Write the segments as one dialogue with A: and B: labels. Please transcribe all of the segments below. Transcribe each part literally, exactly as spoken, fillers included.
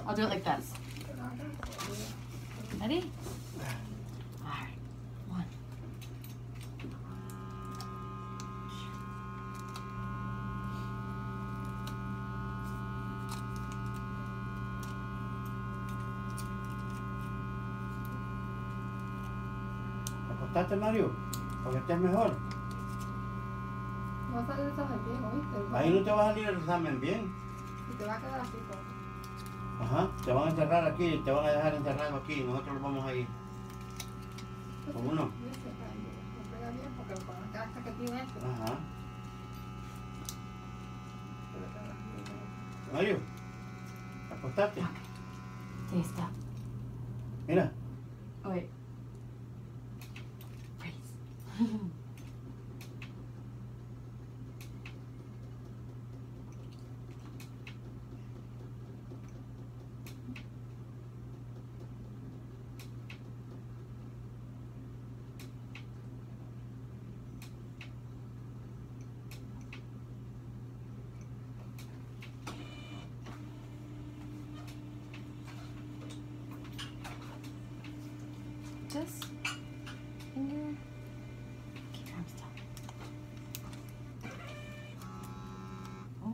A: I'll do it like this. Ready? All right. One.
B: Acostate, Mario, para que estés mejor.
C: No sale el examen bien, ¿oíste?
B: Ahí no te va a salir el examen bien.
C: Y te va a quedar así todo.
B: Ajá, te van a encerrar aquí, te van a dejar encerrado aquí, nosotros nos vamos a ir. ¿Cómo no?
C: No pega bien porque con la casca que tiene esto.
B: Ajá. Mario, acostate.
A: Sí, está.
B: Mira.
A: Wait. Freeze. Just finger. Keep your arms down. Oh.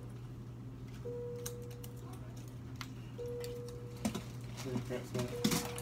B: Sí, sí, sí.